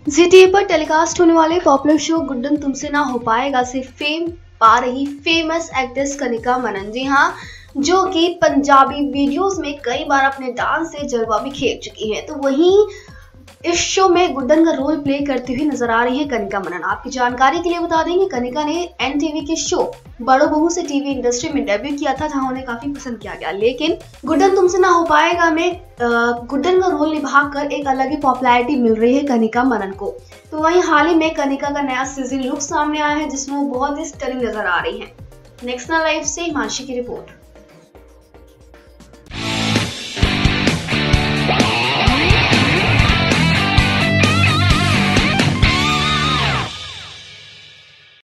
जी TV पर telecast होने वाले पॉपुलर शो गुड्डन तुमसे ना हो पाएगा से फेम पा रही फेमस एक्ट्रेस कनिका मनन। जी हाँ, जो कि पंजाबी वीडियोस में कई बार अपने डांस से जलवा भी खेल चुकी हैं। तो वहीं इस शो में गुड्डन का रोल प्ले करती हुई नजर आ रही है कनिका मनन। आपकी जानकारी के लिए बता दें कि कनिका ने एनटीवी के शो बड़ो बहू से टीवी इंडस्ट्री में डेब्यू किया था, जहां उन्हें काफी पसंद किया गया। लेकिन गुड्डन तुमसे ना हो पाएगा में गुड्डन का रोल निभाकर एक अलग ही पॉपुलैरिटी मिल रही है कनिका मनन को। तो वहीं हाल ही में कनिका का नया सीजन लुक सामने आया है, जिसमें वो बहुत ही स्टनिंग नजर आ रही है। नेक्स्ट लाइव से हिमांशी की रिपोर्ट।